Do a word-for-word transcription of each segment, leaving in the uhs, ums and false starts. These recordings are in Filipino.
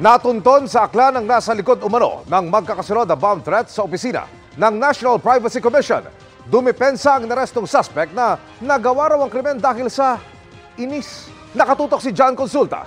Natunton sa akla ng nasa likod umano ng magkakasunod na bomb threat sa opisina ng National Privacy Commission. Dumipensa ang narestong suspect na nagawa raw ang krimen dahil sa inis. Nakatutok si John Consulta.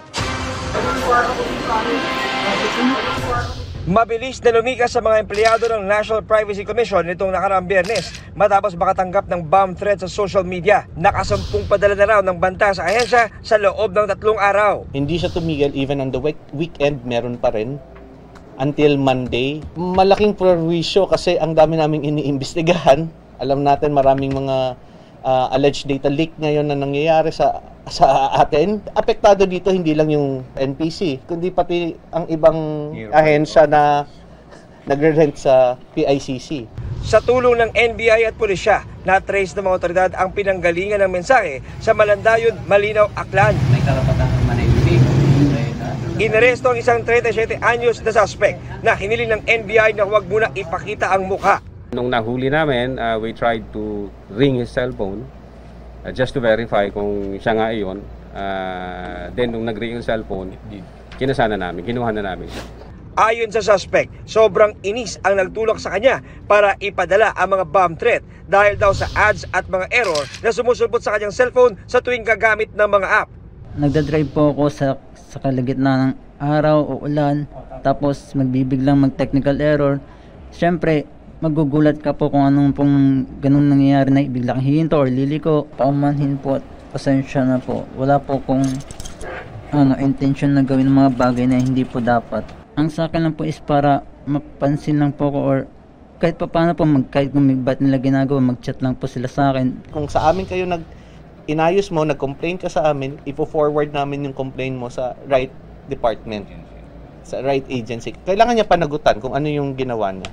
Mabilis na lumikas sa mga empleyado ng National Privacy Commission nitong nakaraang Biyernes matapos makatanggap ng bomb threat sa social media. Nakasampung padala na raw ng banta sa ahensya sa loob ng tatlong araw. Hindi siya tumigil, even on the week weekend meron pa rin until Monday. Malaking perwisyo kasi ang dami naming iniimbestigahan. Alam natin maraming mga uh, alleged data leak ngayon na nangyayari sa sa atin. Apektado dito hindi lang yung N P C, kundi pati ang ibang ahensya na nagre-rent sa P I C C. Sa tulong ng N B I at pulisya, na-trace ng mga otoridad ang pinanggalingan ng mensahe sa Malandayon, Malinaw, Aklan. May karapatang manahimik. Inaresto ang isang thirty-seven anyos na suspect na hiniling ng N B I na huwag muna ipakita ang mukha. Nung nahuli namin, uh, we tried to ring his cellphone uh, just to verify kung siya nga iyon. Uh, then nung nag-ring yung cellphone, kinasana namin, kinuha na namin siya. Ayon sa suspect, sobrang inis ang nagtulak sa kanya para ipadala ang mga bomb threat dahil daw sa ads at mga error na sumusulpot sa kanyang cellphone sa tuwing gagamit ng mga app. Nagdadrive po ako sa, sa kalagitnaan ng araw o ulan, tapos magbibiglang mag-technical error. Siyempre, magugulat ka po kung anong pong ganun nangyayari na biglang hihinto or liliko. Paumanhin po at pasensya na po. Wala po kung ano, intention na gawin mga bagay na hindi po dapat. Ang sa akin lang po is para mapansin lang po ko or kahit pa paano po, mag, kahit kung may ba't nila ginagawa, mag-chat lang po sila sa akin. Kung sa amin kayo nag inayos mo, nag-complain ka sa amin, ipo-forward namin yung complaint mo sa right department, sa right agency. Kailangan niya panagutan kung ano yung ginawa niya.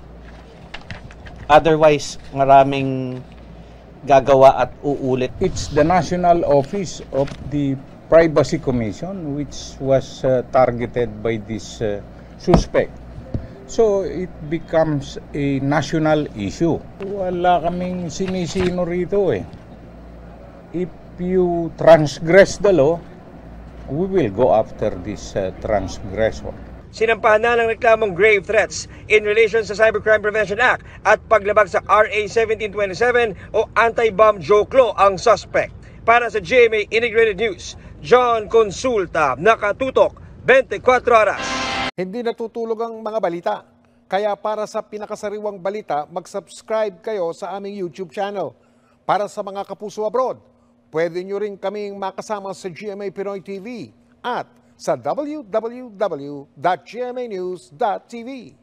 Otherwise, maraming gagawa at uulit. It's the National Office of the Privacy Commission which was uh, targeted by this uh, suspect. So it becomes a national issue. Wala kaming sinisino rito eh. If you transgress the law, we will go after this uh, transgressor. Sinampahan na ng reklamong grave threats in relation sa Cybercrime Prevention Act at paglabag sa R A seventeen twenty-seven o anti-bomb joke law ang suspect. Para sa G M A Integrated News, John Consulta, nakatutok, twenty-four oras. Hindi natutulog ang mga balita. Kaya para sa pinakasariwang balita, mag-subscribe kayo sa aming YouTube channel. Para sa mga kapuso abroad, pwede nyo rin kaming makasama sa G M A Pinoy T V at sa w w w dot g m a news dot t v.